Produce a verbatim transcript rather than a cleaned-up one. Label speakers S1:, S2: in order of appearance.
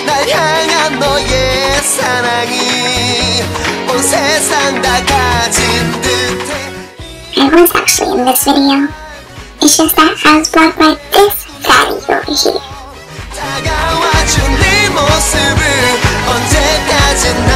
S1: 날 향한 너의 사랑이 온 세상 다 가진 듯해.
S2: I was actually in this video. It's just that I was blocked by this fatty over here.
S1: 다가와준 네 모습을 언제까지